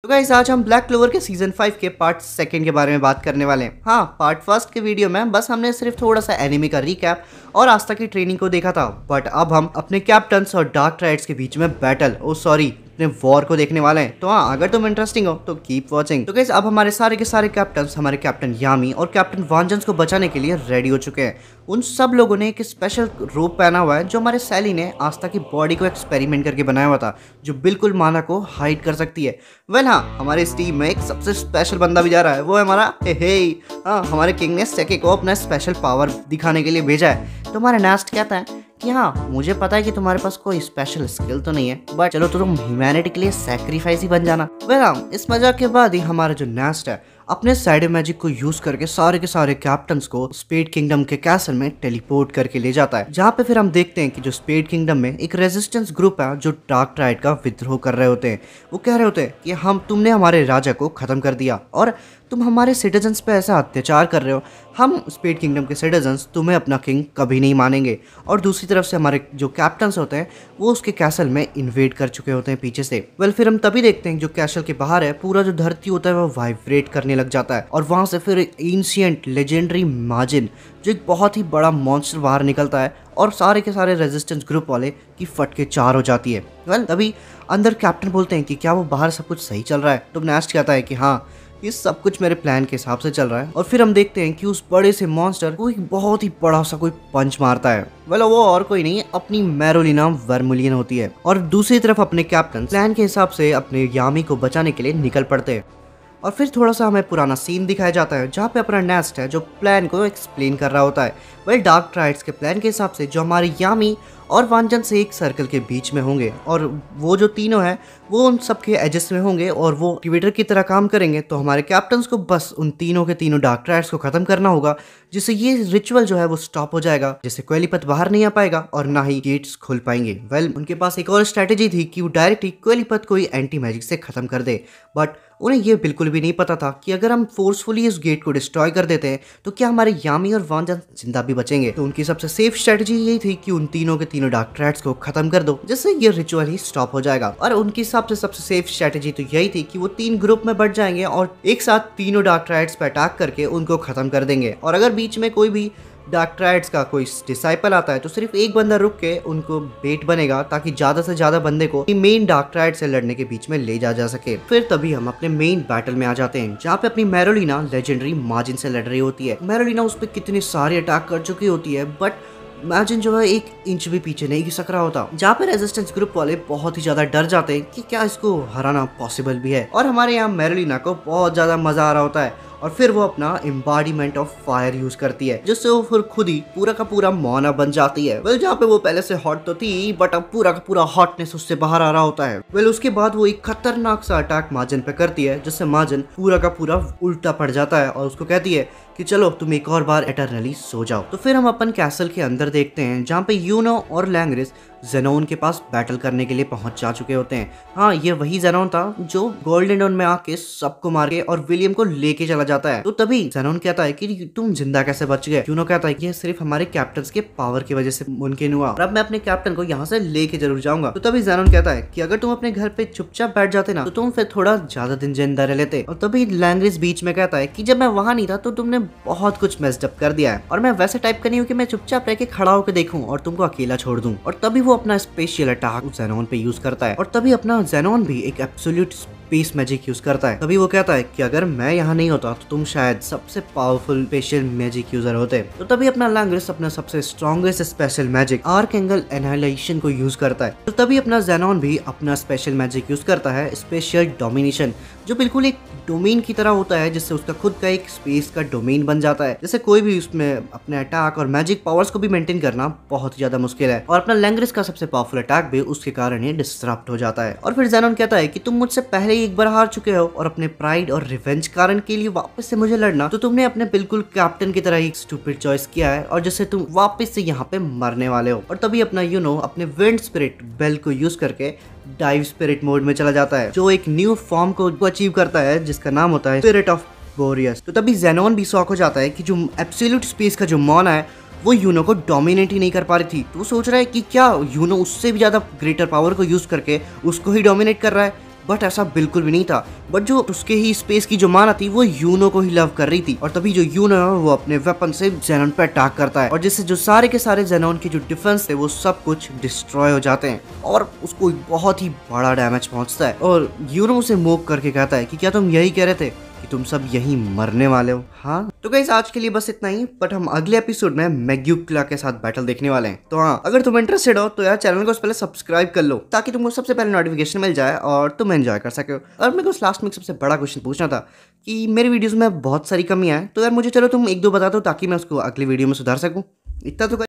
तो गाइस आज हम ब्लैक क्लोवर के सीजन 5 के पार्ट सेकंड के बारे में बात करने वाले हैं। हाँ, पार्ट फर्स्ट के वीडियो में बस हमने सिर्फ थोड़ा सा एनिमे का रिकैप और आस्था की ट्रेनिंग को देखा था, बट अब हम अपने कैप्टन्स और डार्क ट्राइड्स के बीच में बैटल अपने वॉर को देखने वाले हैं। तो हाँ, अगर तुम इंटरेस्टिंग हो तो कीप वॉचिंग। तो गाइस अब हमारे सारे के सारे कैप्टन्स हमारे कैप्टन यामी और कैप्टन वांजन्स को बचाने के लिए रेडी हो चुके हैं। उन सब लोगों ने एक स्पेशल रोप पहना हुआ है जो हमारे सैली ने आस्था की बॉडी को एक्सपेरिमेंट करके बनाया हुआ था, जो बिल्कुल माना को हाइड कर सकती है। वेल हाँ, हमारे इस टीम में एक सबसे स्पेशल बंदा भी जा रहा है, वो है हमारा हाँ, हमारे किंग ने सेके को अपना स्पेशल पावर दिखाने के लिए भेजा है। तो हमारा नेस्ट कहता है कि हाँ, मुझे पता है कि तुम्हारे पास कोई स्पेशल स्किल तो नहीं है, बट चलो तुम ह्यूमैनिटी के लिए सैक्रिफाइस ही बन जाना। वेल हाँ, इस मजाक के बाद ही हमारा जो नेस्ट है अपने साइड मैजिक को यूज करके सारे के सारे कैप्टन्स को स्पेड किंगडम के कैसल में टेलीपोर्ट करके ले जाता है, जहाँ पे फिर हम देखते हैं कि जो स्पेड किंगडम में एक रेजिस्टेंस ग्रुप है जो डार्क ट्राइड का विद्रोह कर रहे होते हैं। वो कह रहे होते हैं कि तुमने हमारे राजा को खत्म कर दिया और तुम हमारे सिटीजन्स पे ऐसा अत्याचार कर रहे हो, हम स्पेड किंगडम के सिटीजन्स तुम्हें अपना किंग कभी नहीं मानेंगे। और दूसरी तरफ से हमारे जो कैप्टन्स होते हैं वो उसके कैसल में इन्वेड कर चुके होते हैं पीछे से। वेल फिर हम तभी देखते हैं जो कैसल के बाहर है पूरा जो धरती होता है वो वाइब्रेट करने लग जाता है और वहां से फिर एंशिएंट लेजेंडरी माजिन जो एक बहुत ही बड़ा मॉन्स्टर बाहर निकलता है और सारे के सारे रेजिस्टेंस ग्रुप वाले की फटके चार हो जाती है। वेल तभी अंदर कैप्टन बोलते हैं कि क्या वो बाहर सब कुछ सही चल रहा है। तो नेस्ट कहता है कि हाँ, ये सब कुछ मेरे प्लान के हिसाब से चल रहा है। और फिर हम देखते हैं कि उस बड़े से मॉन्स्टर को एक बहुत ही बड़ा सा कोई पंच मारता है। वेल वो और कोई नहीं, अपनी मैरोलिना वर्मुलियन होती है। और दूसरी तरफ अपने कैप्टन प्लान के हिसाब से अपने यामी को बचाने के लिए निकल पड़ते हैं। और फिर थोड़ा सा हमें पुराना सीन दिखाया जाता है जहाँ पे अपना नेस्ट है जो प्लान को एक्सप्लेन कर रहा होता है। वेल डार्क ट्राइड्स के प्लान के हिसाब से जो हमारे यामी और वांजन से एक सर्कल के बीच में होंगे और वो जो तीनों हैं वो उन सब के एजेस में होंगे और वो एक्टिवेटर की तरह काम करेंगे। तो हमारे कैप्टन्स को बस उन तीनों के तीनों डार्क ट्राइड्स को खत्म करना होगा, जिससे ये रिचुअल जो है वो स्टॉप हो जाएगा, जिससे कोएलीपत बाहर नहीं आ पाएगा और ना ही गेट्स खुल पाएंगे। वेल उनके पास एक और स्ट्रेटेजी थी कि वो डायरेक्ट ही कोएलीपत को ही एंटी मैजिक से खत्म कर दे, बट उन्हें यह बिल्कुल भी नहीं पता था कि अगर हम फोर्सफुली इस गेट को डिस्ट्रॉय कर देते हैं तो क्या हमारे यामी और वांजन जिंदा भी बचेंगे। तो उनकी सबसे सेफ स्ट्रेटजी यही थी कि उन तीनों के तीनों डार्क ट्राइड्स को खत्म कर दो, जिससे ये रिचुअल ही स्टॉप हो जाएगा। और उनकी सबसे सेफ स्ट्रेटजी तो यही थी कि वो 3 ग्रुप में बढ़ जाएंगे और एक साथ तीनों डार्क ट्राइड्स पे अटैक करके उनको खत्म कर देंगे। और अगर बीच में कोई भी डार्क ट्राइड्स का कोई डिसाइपल आता है तो सिर्फ एक बंदा रुक के उनको बेट बनेगा, ताकि ज्यादा से ज्यादा बंदे को मेन डार्क ट्राइड से लड़ने के बीच में ले जा सके। फिर तभी हम अपने मेन बैटल में आ जाते हैं जहाँ पे अपनी मैरोलिना लेजेंडरी माजिन से लड़ रही होती है। मैरोलिना उस पर कितने सारे अटैक कर चुकी होती है, बट मैजिन जो है 1 इंच भी पीछे नहीं खिसक रहा होता, जहाँ पे रेजिस्टेंस ग्रुप वाले बहुत ही ज्यादा डर जाते हैं कि क्या इसको हराना पॉसिबल भी है। और हमारे यहाँ मैरोलिना को बहुत ज्यादा मजा आ रहा होता है और फिर वो अपना एम्बॉडीमेंट ऑफ फायर यूज करती है, जिससे वो फिर खुद ही पूरा का पूरा मोना बन जाती है। वेल जहाँ पे वो पहले से हॉट तो थी, बट अब पूरा का पूरा हॉटनेस उससे बाहर आ रहा होता है। वेल उसके बाद वो एक खतरनाक सा अटैक माजन पे करती है, जिससे माजन पूरा का पूरा उल्टा पड़ जाता है और उसको कहती है कि चलो तुम एक और बार एटर्नली सो जाओ। तो फिर हम अपन कैसल के अंदर देखते हैं जहाँ पे यूनो और लैंग्रिस जेनोन के पास बैटल करने के लिए पहुंच जा चुके होते हैं। हाँ, ये वही जेनोन था जो गोल्डन डॉन में आके सबको मार के और विलियम को लेके चला जाता है। तो तभी जेनोन कहता है कि तुम जिंदा कैसे बच गए। यूनो कहता है कि ये सिर्फ हमारे कैप्टन्स के पावर की वजह से मुमकिन हुआ और अब मैं अपने कैप्टन को यहाँ से लेके जरूर जाऊंगा। तो तभी जेनोन कहता है कि अगर तुम अपने घर पे चुपचाप बैठ जाते ना तो तुम फिर थोड़ा ज्यादा दिन जिंदा रह लेते। और तभी लैंग्रिस बीच में कहता है कि जब मैं वहां नहीं था तो तुमने बहुत कुछ मेस्ड अप कर दिया है और मैं वैसे टाइप का नहीं हूँ कि मैं चुपचाप रह के खड़ा होकर देखूं और तुमको अकेला छोड़ दूं। और तभी वो अपना स्पेशल अटैक जेनोन पे यूज करता है और तभी अपना जेनोन भी एक एब्सोल्यूट स्पेस मैजिक यूज करता है। तभी वो कहता है कि अगर मैं यहाँ नहीं होता तो तुम शायद सबसे पावरफुल स्पेशल मैजिक यूजर होते। तो तभी अपना लैंग्रिस अपना सबसे strongest special magic archangel annihilation को यूज करता है। तो तभी अपना जेनोन भी अपना स्पेशल मैजिक यूज करता है स्पेशल डोमिनेशन, जो बिल्कुल एक डोमेन की तरह होता है, जिससे उसका खुद का एक स्पेस का डोमेन बन जाता है, जैसे कोई भी उसमें अपने अटैक और मैजिक पावर्स को भी मेंटेन करना बहुत ही ज्यादा मुश्किल है। और अपना लैंग्रिस का सबसे पावरफुल अटैक भी उसके कारण ही डिस्टरप्ट हो जाता है। और फिर जेनोन कहता है कि तुम मुझसे पहले ही एक बार हार चुके हो और अपने प्राइड और रिवेंज कारण के लिए वापस से मुझे लड़ना, तो तुमने अपने बिल्कुल कैप्टन की तरह एक स्टूपिड चॉइस किया है और जिससे तुम वापस से यहाँ पे मरने वाले हो। और तभी अपना यूनो अपने विंड स्पिरिट बेल को यूज करके डाइव स्पिरिट मोड में चला जाता है, जो एक न्यू फॉर्म को अचीव करता है जिसका नाम होता है स्पिरिट ऑफ बोरियस। तो तभी जेनोन भी शॉक हो जाता है कि जो एब्सोल्यूट स्पेस का जो मोना है वो यूनो को डोमिनेट ही नहीं कर पा रही थी। तो वो सोच रहा है कि क्या यूनो उससे भी ज्यादा ग्रेटर पावर को यूज करके उसको ही डोमिनेट कर रहा है, बट ऐसा बिल्कुल भी नहीं था। बट जो उसके ही स्पेस की जो माना थी वो यूनो को ही लव कर रही थी, और तभी जो यूनो है वो अपने वेपन से जेनॉन पे अटैक करता है, और जिससे जो सारे के सारे जेनॉन के जो डिफेंस थे वो सब कुछ डिस्ट्रॉय हो जाते हैं और उसको बहुत ही बड़ा डैमेज पहुंचता है। और यूनो उसे मोक करके कहता है कि क्या तुम यही कह रहे थे कि तुम सब यही मरने वाले हो? हाँ, तो गाइस आज के लिए बस इतना ही, बट हम अगले एपिसोड में मैग्यूक्ला के साथ बैटल देखने वाले हैं। तो हाँ, अगर तुम इंटरेस्टेड हो तो यार चैनल को पहले सब्सक्राइब कर लो ताकि तुमको सबसे पहले नोटिफिकेशन मिल जाए और तुम एंजॉय कर सके। और मेरे को लास्ट में सबसे बड़ा क्वेश्चन पूछना था कि मेरी वीडियोस में बहुत सारी कमियां हैं, तो यार मुझे चलो तुम एक दो बता दो ताकि मैं उसको अगली वीडियो में सुधार सकूं। इतना तो